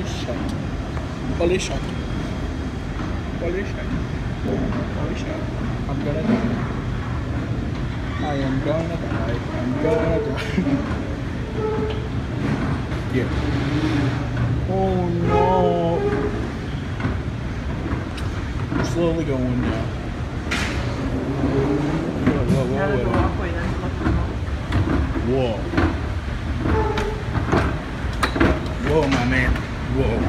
shot. Holy shot. Holy shot. Holy shot. I'm gonna die. I am gonna die. I'm gonna die. Yeah. Oh no. I'm slowly going now. Whoa, whoa, whoa, whoa. Whoa. Whoa, my man. Whoa.